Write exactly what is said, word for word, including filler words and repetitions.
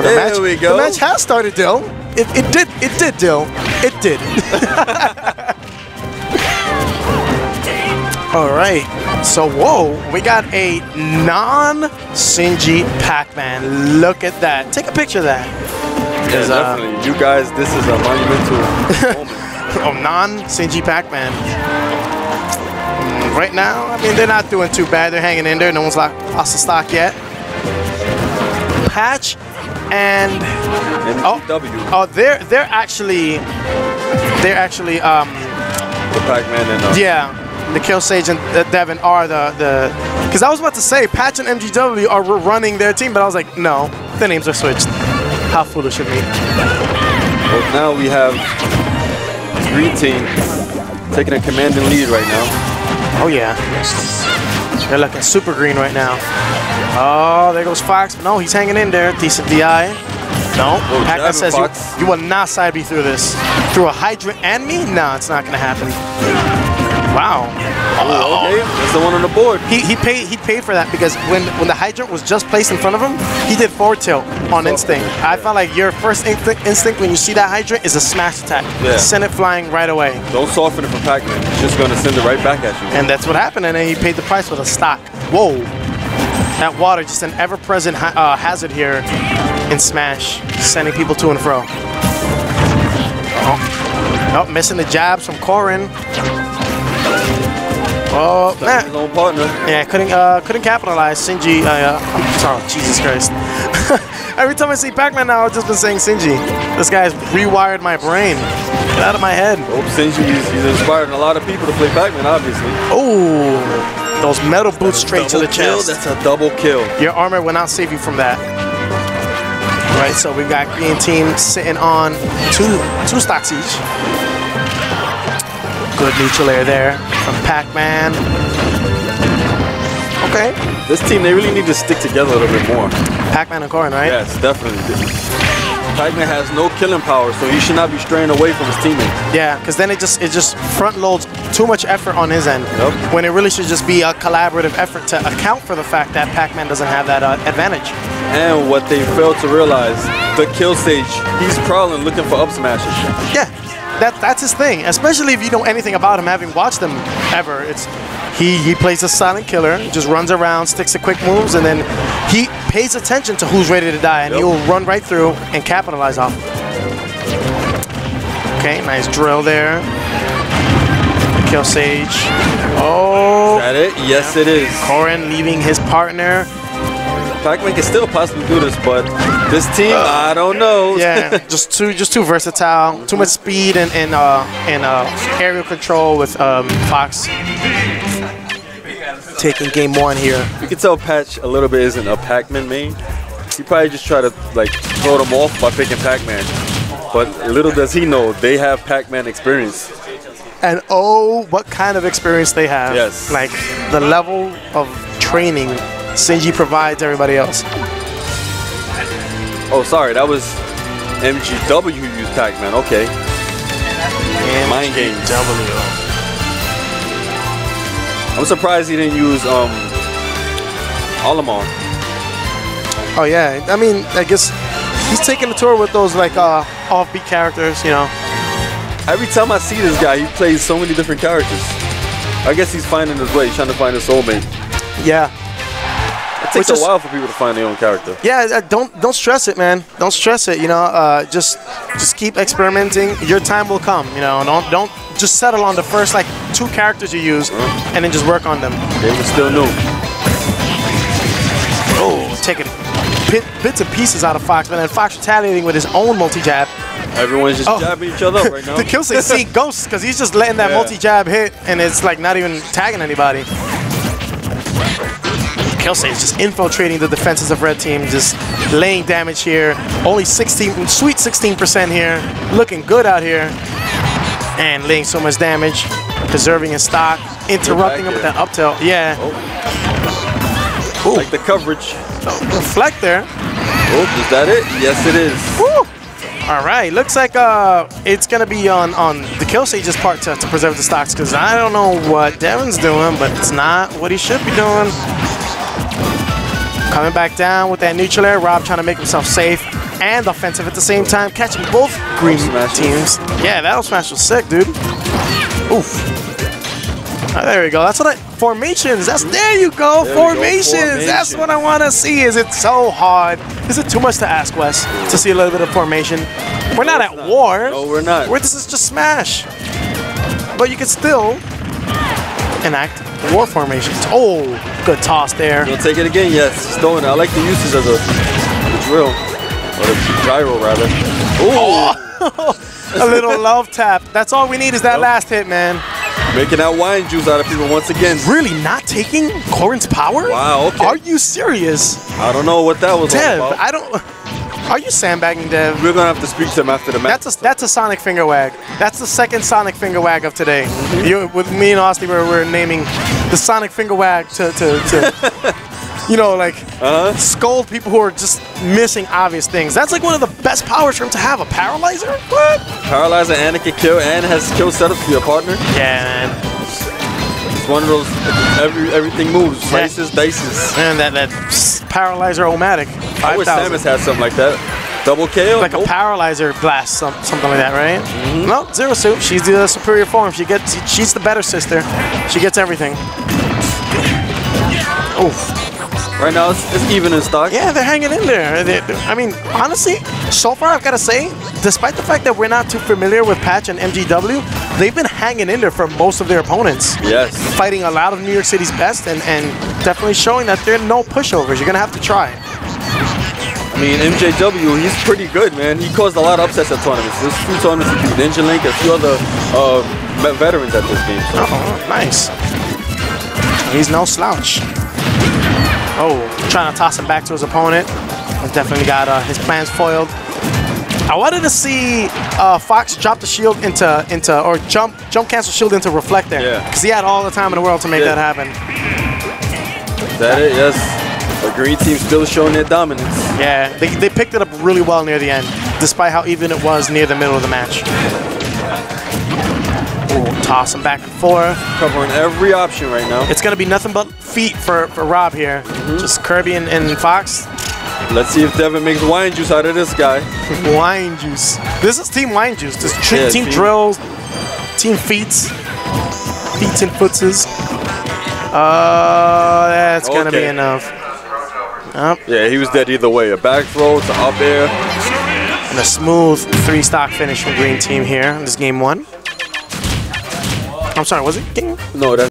The there match, we go. The match has started, Dill. It, it did. It did, Dill. It did. All right. So, whoa, we got a non-Sinji Pac-Man. Look at that. Take a picture of that. Yeah, uh, definitely. You guys, this is a monumental moment. Oh, non-Sinji Pac-Man. Right now, I mean, they're not doing too bad. They're hanging in there. No one's lost the stock yet. Patch and M G W. oh, oh, they're they're actually they're actually um The Pac-Man and uh, yeah, the Kill Sage and uh, Devin are the the because I was about to say Patch and M G W are running their team, but I was like, no, the names are switched. How foolish of me. Well, now we have Green Team taking a commanding lead right now. Oh yeah, they're looking super green right now. Oh, there goes Fox. No, he's hanging in there. Decent D I. No, oh, Pac-Man says you, Fox. you will not side B through this. Through a hydrant and me? No, it's not gonna happen. Wow. Oh, okay, that's the one on the board. He he paid he paid for that because when when the hydrant was just placed in front of him, he did forward tilt on instinct. I felt like your first instinct, instinct when you see that hydrant is a smash attack. Yeah. Send it flying right away. Don't soften it for Pac-Man. It's just gonna send it right back at you. And that's what happened. And then he paid the price with a stock. Whoa. That water, just an ever-present ha uh, hazard here in Smash, sending people to and fro. Oh, oh missing the jabs from Corrin. Oh, man. His own partner. Yeah, couldn't uh, couldn't capitalize. Sinji, uh, uh, sorry, Jesus Christ. Every time I see Pac-Man now, I've just been saying Sinji. This guy's rewired my brain. Get out of my head. Hope Sinji, he's, he's inspired a lot of people to play Pac-Man, obviously. Oh. Those metal boots straight to the kill, chest. That's a double kill. Your armor will not save you from that. Right, so we've got Green Team sitting on two two stocks each. Good neutral air there from Pac-Man. Okay. This team, they really need to stick together a little bit more. Pac-Man and Corrin, right? Yes, definitely. Pac-Man has no killing power, so he should not be straying away from his teammates. Yeah, because then it just it just front loads too much effort on his end. Yep. When it really should just be a collaborative effort to account for the fact that Pac-Man doesn't have that uh, advantage. And what they failed to realize, the Kill Sage, he's prowling looking for up smashes. Yeah, that that's his thing. Especially if you know anything about him, having watched him ever. It's he he plays a silent killer, just runs around, sticks to quick moves, and then he pays attention to who's ready to die, and yep. he'll run right through and capitalize off. Okay, nice drill there. Kill Sage. Oh. Is that it? Yes, it is. Corrin leaving his partner. Pac-Man can still possibly do this, but this team, uh, I don't know. Yeah, just too just too versatile. Too much speed and and uh, and uh, aerial control with um, Fox taking game one here. You can tell Patch a little bit isn't a Pac-Man main. He probably just tried to like throw them off by picking Pac-Man. But little does he know, they have Pac-Man experience. And oh, what kind of experience they have. Yes. Like the level of training Sinji provides everybody else. Oh, sorry, that was M G W who used Pac-Man. Okay. Mind games. W. I'm surprised he didn't use um, Olimar. Oh yeah, I mean, I guess he's taking the tour with those like uh, offbeat characters, you know. Every time I see this guy, he plays so many different characters. I guess he's finding his way, he's trying to find his soulmate. Yeah. It takes Which a is, while for people to find their own character. Yeah, don't don't stress it, man. Don't stress it. You know, uh, just just keep experimenting. Your time will come. You know, don't don't just settle on the first like two characters you use, uh-huh. and then just work on them. They were still new. Oh, taking bit, bits and pieces out of Fox, but then Fox retaliating with his own multi-jab. Everyone's just oh. jabbing each other up right now. The Kill Sage see ghosts because he's just letting that yeah. multi-jab hit, and it's like not even tagging anybody. Kill Sage just infiltrating the defenses of Red Team, just laying damage here. Only sixteen, sweet sixteen percent here. Looking good out here. And laying so much damage. Preserving his stock. Interrupting him with that up tilt. Yeah. Oh. Like the coverage. Oh, reflect there. Oh, is that it? Yes, it is. Woo. All right. Looks like uh, it's going to be on, on the Kill Sage's part to, to preserve the stocks, because I don't know what Devin's doing, but it's not what he should be doing. Coming back down with that neutral air. Rob trying to make himself safe. and offensive at the same time, catching both green teams. Yeah, that smash was sick, dude. Oof. Oh, there we go. That's what I... Formations. That's... There you go. There Formations. go. Formations. That's what I want to see. Is it so hard? Is it too much to ask, Wes, to see a little bit of formation? We're no, not at not. war. No, we're not. We're, this is just Smash. But you can still enact war formations. Oh, good toss there. You'll take it again? Yes. He's throwing it. I like the usage of the, the drill. Or the gyro, rather. Ooh. Oh. A little love tap. That's all we need is that Yep. last hit, man. Making that wine juice out of people once again. Really not taking Corrin's power? Wow, okay. Are you serious? I don't know what that was Dev, all about. I don't... Are you sandbagging, Dev? We're going to have to speak to him after the match. That's a, that's a Sonic finger wag. That's the second Sonic finger wag of today. Mm-hmm. You, with me and Austin, we're, we're naming the Sonic finger wag to, to, to you know, like, uh-huh. scold people who are just missing obvious things. That's like one of the best powers for him to have, a paralyzer? What? Paralyzer and it can kill and has kill setups for your partner. Yeah, man. It's one of those, every everything moves, slices, dices. Man, that, that paralyzer-o-matic. I wish Samus had something like that. Double K O? Like nope. a paralyzer blast, some, something like that, right? Mm-hmm. No, Zero Suit. She's the superior form. She gets. She's the better sister. She gets everything. Oof. Right now, it's, it's even in stock. Yeah, they're hanging in there. They, I mean, honestly, so far I've got to say, despite the fact that we're not too familiar with Patch and M G W, they've been hanging in there for most of their opponents. Yes. Fighting a lot of New York City's best and, and definitely showing that there are no pushovers. You're going to have to try. I mean, M J W, he's pretty good, man. He caused a lot of upsets at tournaments. There's a few tournaments he beat Ninja Link, a few other uh, veterans at this game. So. Oh, nice. He's no slouch. Oh, trying to toss him back to his opponent. He's definitely got uh, his plans foiled. I wanted to see uh, Fox drop the shield into, into or jump jump cancel shield into Reflect there. Yeah. Because he had all the time in the world to make yeah. that happen. Is that it? Yes. The green team still showing their dominance. Yeah, they, they picked it up really well near the end, despite how even it was near the middle of the match. Ooh, toss him back and forth. Covering every option right now. It's going to be nothing but feet for, for Rob here. Mm-hmm. Just Kirby and, and Fox. Let's see if Devin makes wine juice out of this guy. Wine juice. This is Team Wine Juice. This is yeah, team, team drills, team feats, feats and footses. Uh, that's okay. Gonna be enough. Up. Yeah, he was dead either way. A back throw to up air. And a smooth three stock finish from Green Team here. This game one. I'm sorry, was it game? No, that's